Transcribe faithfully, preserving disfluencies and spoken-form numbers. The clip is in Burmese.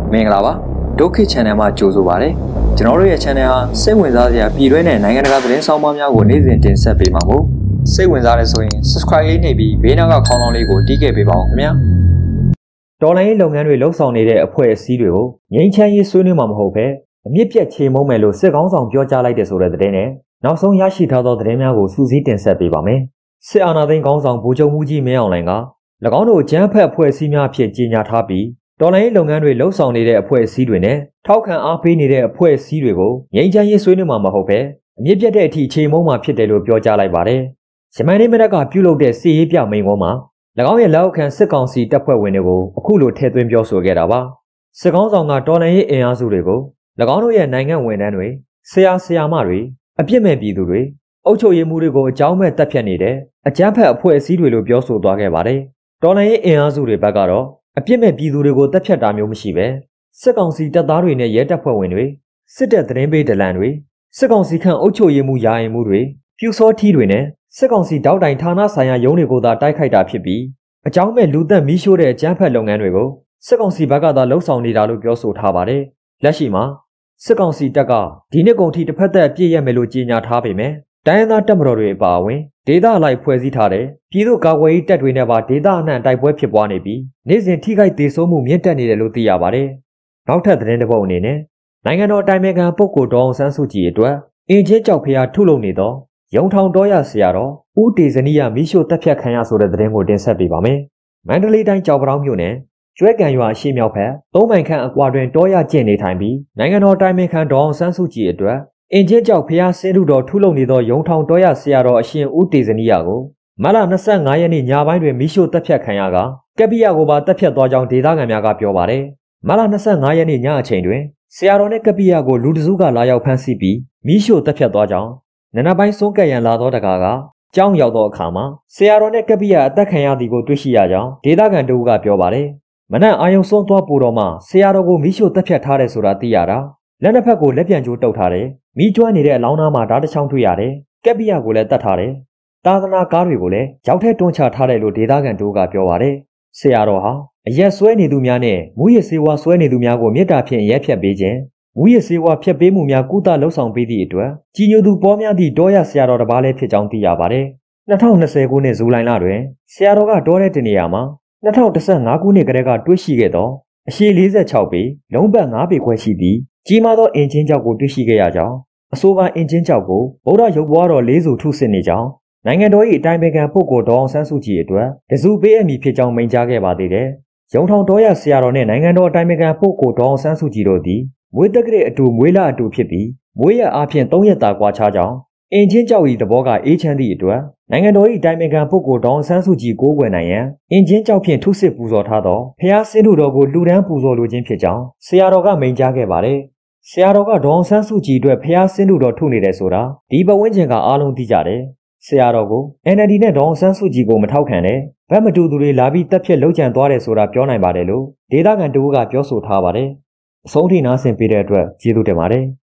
မင်္ဂလာပါဒုက္ခ channel မှာကြိုဆိုပါရစေကျွန်တော်တို့ရဲ့ channel ဟာစိတ်ဝင်စားစရာပြည်တွင်းနဲ့နိုင်ငံတကာသတင်းဆောင်မများကိုနေ့စဉ်တင်ဆက်ပေးမှာမို့စိတ်ဝင်စားတဲ့ဆိုရင် subscribe လေးနှိပ်ပြီးဘေးနောက်ကခေါင်းလောင်းလေးကိုတီးခဲ့ပေးပါဦးခင်ဗျာတော်လိုင်းရေးလုပ်ငန်းတွေလှုပ်ဆောင်နေတဲ့အဖွဲ့အစည်းတွေကိုငြိမ်းချမ်းရေးဆွေးနွေးမှာမဟုတ်ဘဲအမြင့်ပြတ်ချေမှုန်းမယ်လို့စစ်ကောင်းဆောင်ပြောကြားလိုက်တဲ့ဆိုတဲ့သတင်းနဲ့နောက်ဆုံးရရှိထားသောသတင်းများကိုစူးစီးတင်ဆက်ပေးပါမယ်စစ်အာဏာသိမ်းကောင်းဆောင်ဗိုလ်ချုပ်မှုကြီးမင်းအောင်လှိုင်က၎င်းတို့ကျန်းဖက်အဖွဲ့အစည်းများဖြစ်ကြီးညာထားပြီးတော်လိုင်းလုပ်ငန်းတွေလှုပ်ဆောင်နေတဲ့အဖွဲ့အစည်းတွေနဲ့ထောက်ခံအားပေးနေတဲ့အဖွဲ့အစည်းတွေကိုငြိမ်းချမ်းရေးဆွေးနွေးမှာမဟုတ်ပဲအမြင့်ပြတ်တဲ့အထိခြေမုံမှာဖြစ်တယ်လို့ပြောကြားလိုက်ပါတယ်။ဂျမန်နေ့မနက်ကပြုလုပ်တဲ့စစ်ရေးပြမိန့်ခွန်းမှာ၎င်းရဲ့လက်အောက်ခံစစ်ကောင်စီတပ်ဖွဲ့ဝင်တွေကိုအခုလိုထည့်သွင်းပြောဆိုခဲ့တာပါ။စစ်ကောင်းဆောင်ကတော်လိုင်းရေးအင်အားစုတွေကို၎င်းတို့ရဲ့နိုင်ငံဝန်ထမ်းတွေဆရာဆရာမတွေအပြစ်မဲ့ပြည်သူတွေအုပ်ချုပ်ရေးမှုတွေကိုအကြောင်းမဲ့တပ်ဖြတ်နေတဲ့အကြမ်းဖက်အဖွဲ့အစည်းတွေလို့ပြောဆိုသွားခဲ့ပါတယ်။တော်လိုင်းရေးအင်အားစုတွေဘက်ကတော့အပြစ်မဲ့ပြည်သူတွေကိုတပ်ဖြတ်တာမျိုးမရှိပဲစစ်ကောင်စီတပ်သားတွေနဲ့ရဲတပ်ဖွဲ့ဝင်တွေစစ်တပ်သတင်းပေးဒလန်တွေစစ်ကောင်စီခန့်အုပ်ချုပ်ရေးမှုယာယီမှုတွေပြူစောထီးတွေနဲ့စစ်ကောင်စီတောက်တိုင်ဌာနဆိုင်ရာရုံးတွေကိုသာတိုက်ခိုက်တာဖြစ်ပြီးအကြောင်းမဲ့လူသက်မီးရှို့တဲ့အကြမ်းဖက်လုပ်ငန်းတွေကိုစစ်ကောင်စီဘက်ကသာလှုပ်ဆောင်နေတာလို့ပြောဆိုထားပါတယ်လက်ရှိမှာစစ်ကောင်စီတပ်ကဒီနှစ်ကုန်ထိတစ်ဖက်သက်အပြည့်ရမယ်လို့ကြေညာထားပေမဲ့တိုင်းရင်းသားတပ်မတော်တွေအပါအဝင်ဒေသအလိုက်ဖွဲ့စည်းထားတဲ့ပြည်သူ့ကာကွယ်ရေးတပ်တွေနဲ့ပါဒေသအနှံ့တိုက်ပွဲဖြစ်ပွားနေပြီးနေ့စဉ်ထိခိုက်ဒေဆုံးမှုမြင့်တက်နေတယ်လို့သိရပါတယ်။နောက်ထပ်သတင်းတစ်ပုဒ်အနေနဲ့နိုင်ငံတော်တိုင်ပင်ခံပုဂ္ဂိုလ်ဒေါ်အောင်ဆန်းစုကြည်အတွက်အင်ချင်းကြောက်ဖျားထုလုပ်နေသောရုံထောင်တော်ရဆရာတော်ဦးတေဇနီယမိရှုတပ်ဖြတ်ခံရဆိုတဲ့သတင်းကိုတင်ဆက်ပေးပါမယ်။မန္တလေးတိုင်းကြောက်ပတောင်းမြို့နယ်ကျွဲကံရွာအရှိမြောက်ဘက်သုံးမိုင်ခန့်အကွာတွင်တော်ရကျင့်နေထိုင်ပြီးနိုင်ငံတော်တိုင်ပင်ခံဒေါ်အောင်ဆန်းစုကြည်အတွက်အင်ချင်းကြောက်ဖျားဆင်းထုတော်ထုလုပ်နေသောရုံထောင်တော်ရဆရာတော်အရှင်ဦးတေဇနီယကိုမတ်လ၂၅ရက်နေ့ညပိုင်းတွင်မိရှုတပ်ဖြတ်ခံရကကက်ပိယကိုပါတပ်ဖြတ်သွားကြောင်းဒေသခံများကပြောပါတယ်။မတ်လ၂၅ရက်နေ့ညအချိန်တွင်ဆရာတော်နှင့်ကက်ပိယကိုလူတစုကလာရောက်ဖမ်းဆီးပြီးမိရှုတပ်ဖြတ်သွားကြောင်းနနပိုင်းစွန့်ကပ်ရန်လာသောတကားကကြောင်းရောက်သောအခါမှာဆရာတော်နှင့်ကက်ပိယအသက်ခံရသည်ကိုတွေ့ရှိရကြောင်းဒေသခံတို့ကပြောပါတယ်။မနက်အာယုံစွန့်သွားပို့တော်မှဆရာတော်ကိုမိရှုတပ်ဖြတ်ထားတယ်ဆိုတာသိရတာလက်နှစ်ဖက်ကိုလက်ပြန်ကြိုးတုပ်ထားတယ်မိကျွမ်းနေတဲ့အလောင်းသားမှာဓာတ်တစ်ချောင်းတွေ့ရတယ်ကက်ပိယကိုလည်းတတ်ထားတယ်သာသနာကားတွေကိုလည်းရောက်ထဲတွန်းချထားတယ်လို့ဒေသခံတို့ကပြောပါတယ်ဆရာတော်ဟာအရက်ဆွဲနေသူများနဲ့မူရစ်ဆေးဝါးဆွဲနေသူများကိုမေတ္တာဖြင့်ရက်ဖြတ်ပေးခြင်းမူရစ်ဆေးဝါးဖြတ်ပေးမှုများကုသလှုပ်ဆောင်ပေးသည့်အတွက်ကြီးညိုသူပေါ်များသည့်တောရဆရာတော်တစ်ပါးလည်းဖြစ်ကြောင်းသိရပါတယ်၂၀၂၀ခုနှစ်ဇူလိုင်လတွင်ဆရာတော်ကတောထဲတင်နေရာမှာ၂၀၁၅ခုနှစ်ကတည်းကတွေ့ရှိခဲ့သောအရှည်၄၆ပေလုံးပတ်၅ပေခွဲရှိသည့်ကြီးမားသောအင်ဂျင်ကြောက်ကိုတွေ့ရှိခဲ့ရကြောင်းအဆိုပါအင်ဂျင်ကြောက်ကိုဗုဒ္ဓရုပ်ဘွားတော်လေးစုထုစစ်နေကြောင်းနိုင်ငံတော်၏အတိုင်ပင်ခံပုဂ္ဂိုလ်ဒေါ်အောင်ဆန်းစုကြည်အတွက်တစုပေးအပ်မည်ဖြစ်ကြောင်းမိန့်ကြားခဲ့ပါသေးတယ်။ရုံထောင်တော်ရဆရာတော်နှင့်နိုင်ငံတော်အတိုင်ပင်ခံပုဂ္ဂိုလ်ဒေါ်အောင်ဆန်းစုကြည်တို့သည်မွေးတက္ကရာအတူမွေးလအတူဖြစ်ပြီးမွေးရအားဖြင့်၃ရက်တာကွာခြားကြောင်းအင်ဂျင်ကြောက်၏သဘောကအေးချမ်းသည့်အတွက်နိုင်ငံတော်၏အတိုင်ပင်ခံပုဂ္ဂိုလ်ဒေါ်အောင်ဆန်းစုကြည်ကိုးကွယ်နိုင်ရန်အင်ဂျင်ကြောက်ဖြင့်ထုစစ်ပူဇော်ထားသောဖျားဆင်းထုတော်ကိုလူဒန်းပူဇော်လိုခြင်းဖြစ်ကြောင်းဆရာတော်ကမိန့်ကြားခဲ့ပါတယ်။ဆရာတော်ကဒေါ်အောင်ဆန်းစုကြည်အတွက်ဖျားဆင်းထုတော်ထုနေတယ်ဆိုတာဒီပဝန်းကျင်ကအားလုံးသိကြတယ်။ဆရာတော်ကို အန် အယ်လ် ဒီ နဲ့ဒေါ်အောင်ဆန်းစုကြည်ကိုမထောက်ခံတဲ့ဗတ်မတူသူတွေလာပြီးတပ်ဖြတ်လှုပ်ကြံသွားတယ်ဆိုတာပြောနိုင်ပါတယ်လို့ဒေသခံတို့ကပြောဆိုထားပါတယ်။အဆုံးထိနားဆင်ပေးတဲ့အတွက်ကျေးဇူးတင်ပါတယ်။